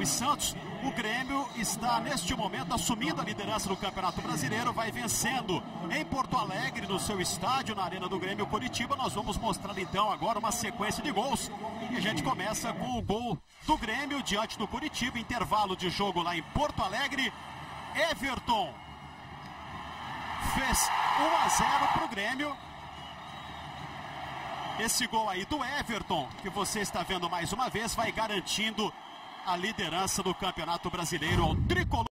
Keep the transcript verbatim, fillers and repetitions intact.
Guilherme Santos. O Grêmio está neste momento assumindo a liderança do Campeonato Brasileiro, vai vencendo em Porto Alegre, no seu estádio, na Arena do Grêmio Curitiba. Nós vamos mostrar então agora uma sequência de gols. E a gente começa com o gol do Grêmio diante do Curitiba, intervalo de jogo lá em Porto Alegre. Everton fez um a zero para o Grêmio. Esse gol aí do Everton, que você está vendo mais uma vez, vai garantindo a liderança do Campeonato Brasileiro ao tricolor.